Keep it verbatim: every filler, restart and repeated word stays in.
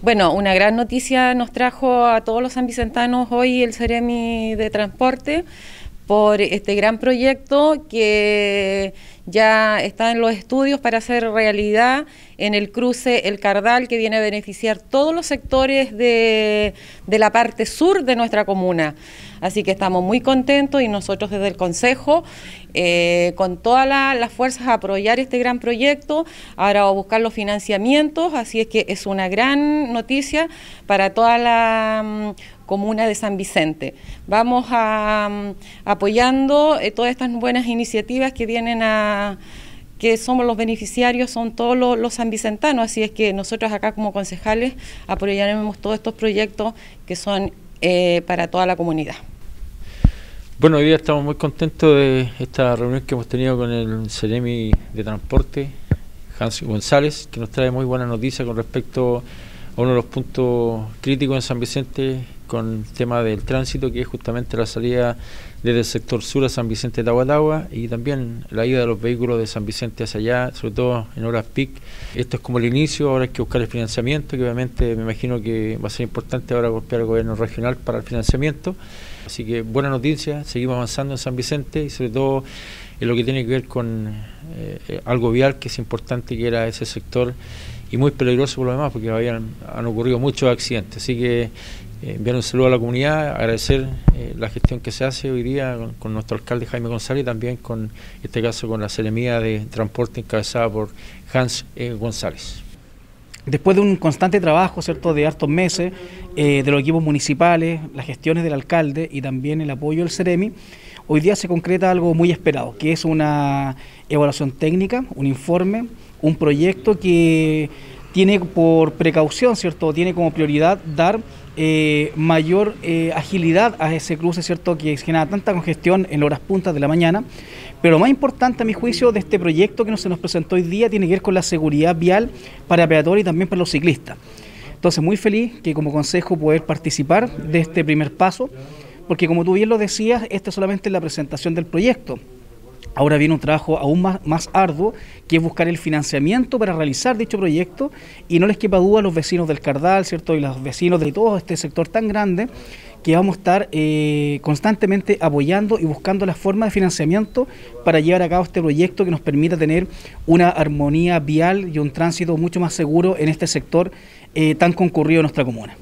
Bueno, una gran noticia nos trajo a todos los sanvicentanos hoy el Ceremi de Transporte por este gran proyecto que ya está en los estudios para hacer realidad en el cruce El Cardal, que viene a beneficiar todos los sectores de, de la parte sur de nuestra comuna. Así que estamos muy contentos y nosotros desde el Consejo, eh, con todas la, las fuerzas a apoyar este gran proyecto, ahora a buscar los financiamientos, así es que es una gran noticia para toda la um, comuna de San Vicente. Vamos a, um, apoyando eh, todas estas buenas iniciativas que vienen a... que somos los beneficiarios, son todos los, los sanvicentanos, así es que nosotros acá como concejales apoyaremos todos estos proyectos que son eh, para toda la comunidad. Bueno, hoy día estamos muy contentos de esta reunión que hemos tenido con el Ceremi de Transporte, Hans González, que nos trae muy buena noticia con respecto a uno de los puntos críticos en San Vicente con el tema del tránsito, que es justamente la salida desde el sector sur a San Vicente de Tahuatahua y también la ida de los vehículos de San Vicente hacia allá, sobre todo en horas peak. Esto es como el inicio, ahora hay que buscar el financiamiento, que obviamente me imagino que va a ser importante ahora golpear al gobierno regional para el financiamiento. Así que buena noticia, seguimos avanzando en San Vicente y sobre todo en lo que tiene que ver con eh, algo vial, que es importante, que era ese sector y muy peligroso por lo demás, porque habían, han ocurrido muchos accidentes. Así que Eh, enviar un saludo a la comunidad, agradecer eh, la gestión que se hace hoy día con, con nuestro alcalde Jaime González y también con, en este caso, con la Seremía de Transporte encabezada por Hans eh, González. Después de un constante trabajo, ¿cierto?, de hartos meses, eh, de los equipos municipales, las gestiones del alcalde y también el apoyo del Ceremi, hoy día se concreta algo muy esperado, que es una evaluación técnica, un informe, un proyecto que tiene por precaución, ¿cierto?, tiene como prioridad dar eh, mayor eh, agilidad a ese cruce, ¿cierto?, que genera tanta congestión en horas puntas de la mañana. Pero lo más importante, a mi juicio, de este proyecto que nos, se nos presentó hoy día tiene que ver con la seguridad vial para peatones y también para los ciclistas. Entonces, muy feliz que como consejo poder participar de este primer paso, porque como tú bien lo decías, esta es solamente la presentación del proyecto. Ahora viene un trabajo aún más, más arduo, que es buscar el financiamiento para realizar dicho proyecto, y no les quepa duda a los vecinos del Cardal, ¿cierto?, y los vecinos de todo este sector tan grande, que vamos a estar eh, constantemente apoyando y buscando las formas de financiamiento para llevar a cabo este proyecto que nos permita tener una armonía vial y un tránsito mucho más seguro en este sector eh, tan concurrido de nuestra comuna.